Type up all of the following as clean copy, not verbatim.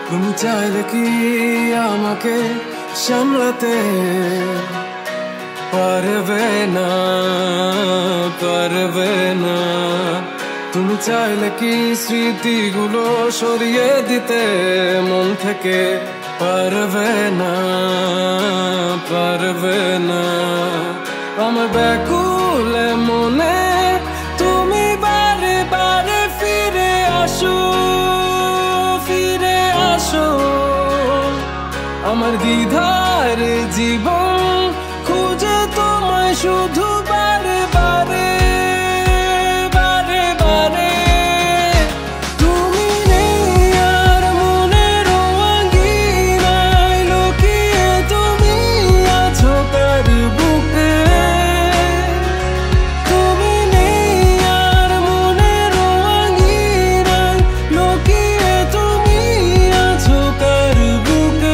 তুমি চাইলে কি আমাকে সামলাতে পারবে না, পারবে না। তুমি চাইলে কি স্মৃতিগুলো সরিয়ে দিতে মন থেকে পারবে না, পারবে না। আমার ব্যাকুল মনে তুমি বারে বারে ফিরে আসো, ফিরে আসো। আমার দ্বিধার জীবন খুঁজে তোমায় শুধু বারে বারে, বারে বারে। তুমি নেই আর মনের আঙিনায়, লুকিয়ে তুমি আছো কার বুকে। তুমি নেই আর মনের আঙিনায়, লুকিয়ে তুমি আছো কার বুকে।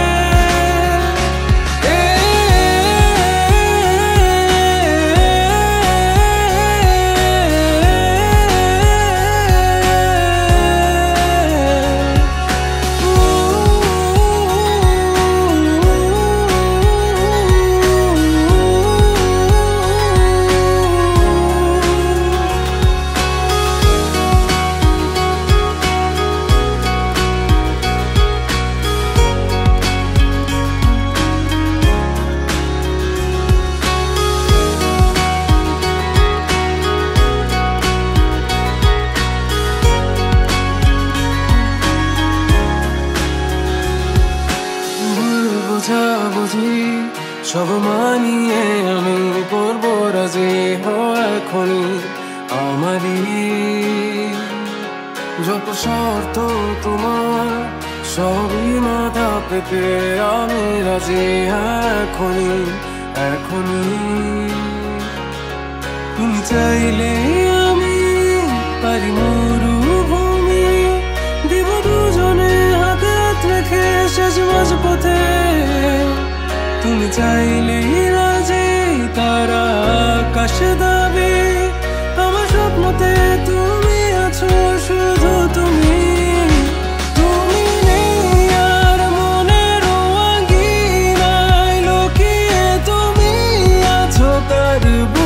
বুঝি সব মানিয়ে আমি করবো রাজি, এখনই আমারই যত শর্ত তোমার সবই মাথা পেতে আমি রাজি, এখনই এখনই। তুমি চাইলে আমি পারি মরুভূমি, দিব দুজনে হাতে হাত রেখে শেষ মাঝ পথে। তুমি চাইলেই রাজি তারা আকাশ দাবি, আমার স্বপ্নতে তুমি আছো শুধু তুমি। তুমি নেই আর মনের আঙিনায়, লুকিয়ে তুমি আছো কার বুকে।